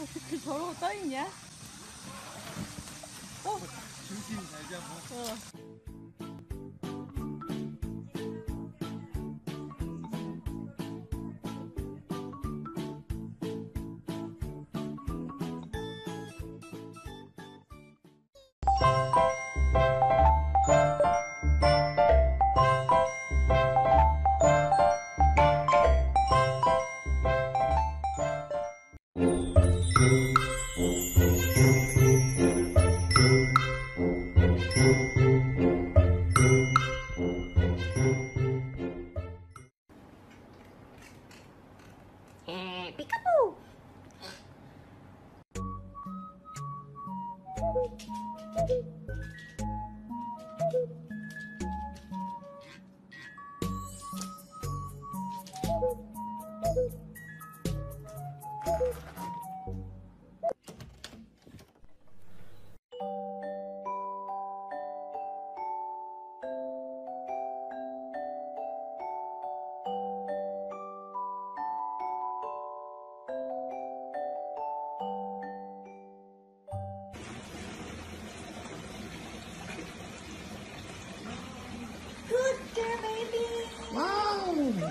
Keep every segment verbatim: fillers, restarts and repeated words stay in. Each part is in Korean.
어떻게 저러고 떠있냐? 어? 중심 잘 잡고. 어. 에, 피카푸! Good girl, baby! Wow!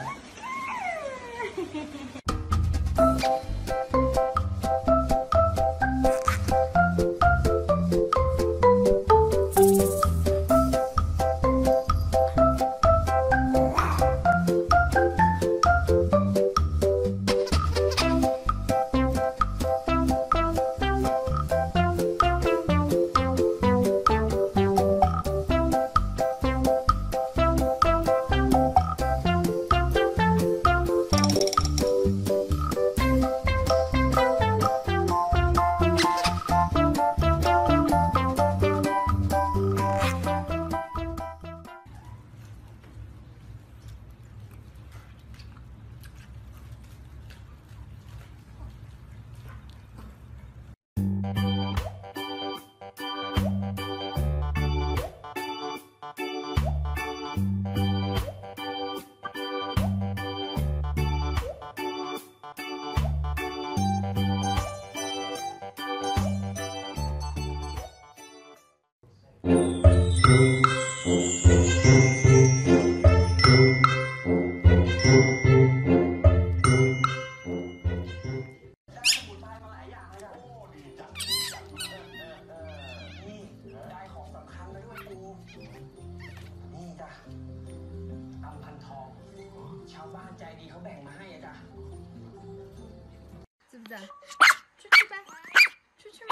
출출발 출출발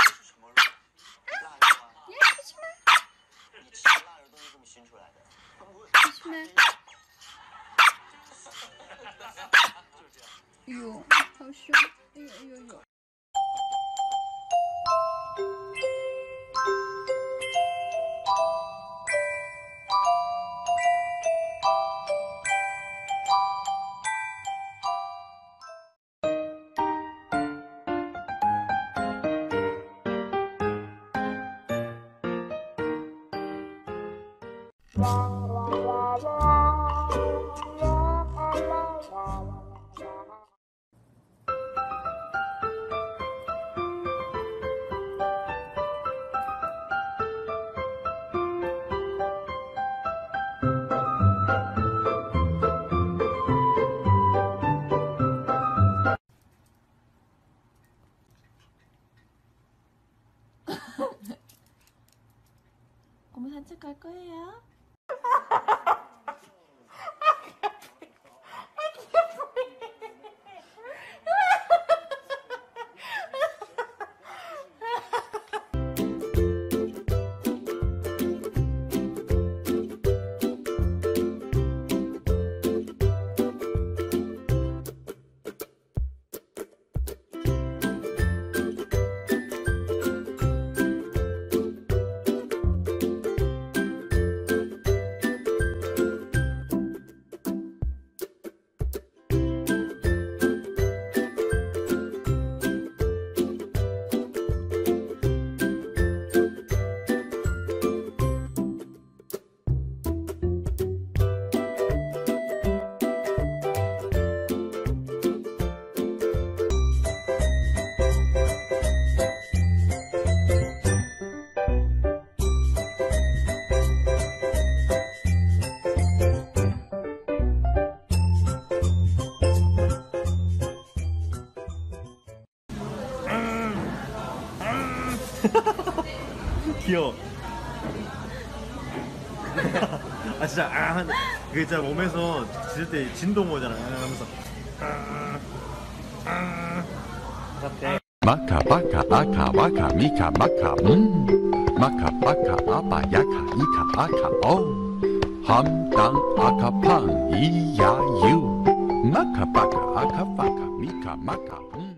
예出去吧你吃的腊肉都是这么熏出来的。 出去吧哎呦好凶哎呦哎呦呦엄마 산책 갈 거예요? 귀여워. 아 진짜 아 한- 그게 진짜 몸에서 짖을 때 진동 오잖아. 아, 하면서 아, 아, 같아. Maka baka aka waka mika maka mm. Maka baka apa yaka ika aka o. Ham dang aka pang iya you. Maka baka aka waka mika maka mm.